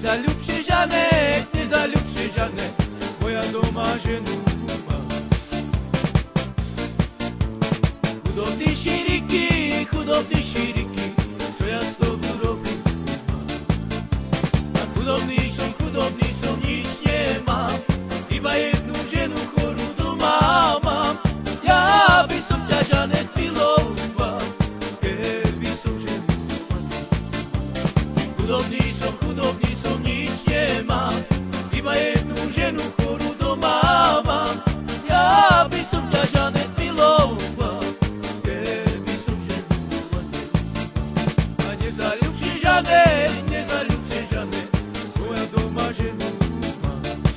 Nezalubszy żaden, moja doma żenuma. Hudobni shiriki, co ja z tobą robię? A hudobni są, nic nie mam. Chyba jedną żenu chorą doma mam. Ja by som ťa żaden miloval, keby som ženu mala. Hudobni som, nic nie mam. Chyba jedną ženu chorú doma mám. Ja by som ťa žaden miloval, keby som ženu mala. A nezalúbši žaden, moja doma ženu má.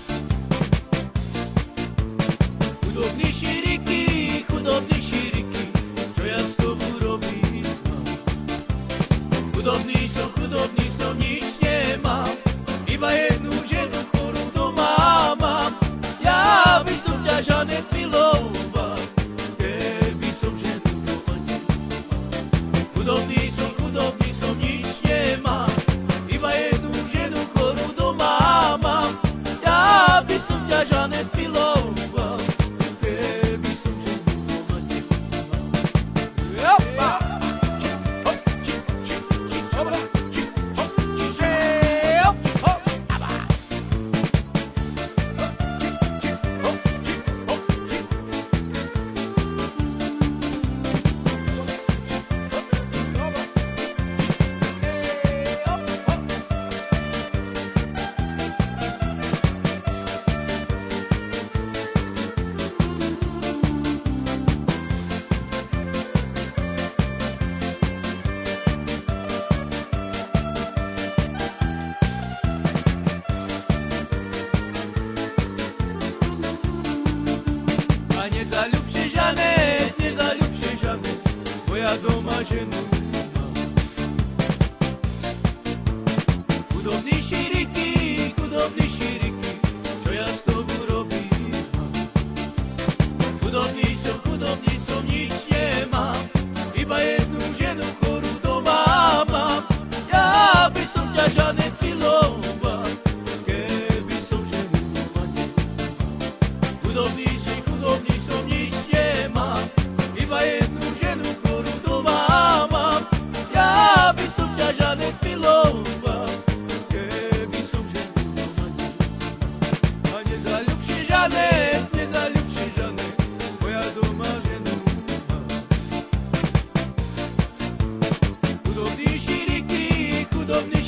Hudobní širiki, čo ja s tobou robím mám. Hudobný som, nic nemám. Iba jednu ženu chorú doma mám. Ja by som ťa žaden miloval, keby som ženu doma nemal. Hudobný som, nic nemám. Iba jednu ženu chorú doma mám. Ja by som ťa žaden miloval, keby som ženu doma nemal. Opa! A nezalúbši žaden, moja doma ženu má. Hudobní širiki, čo ja s tobou robím mám. Hudobný som, nic nemám. Iba jednu ženu chorú doma mám. Ja by som ťa žaden miloval, keby som ženu doma nemal. Hudobný som, nic nemám. Iba jednu ženu chorú doma mám. Ja by som ťa žaden miloval, keby som ženu doma nemal. A nezalúbši žaden, moja doma ženu má. Hudobní širiki,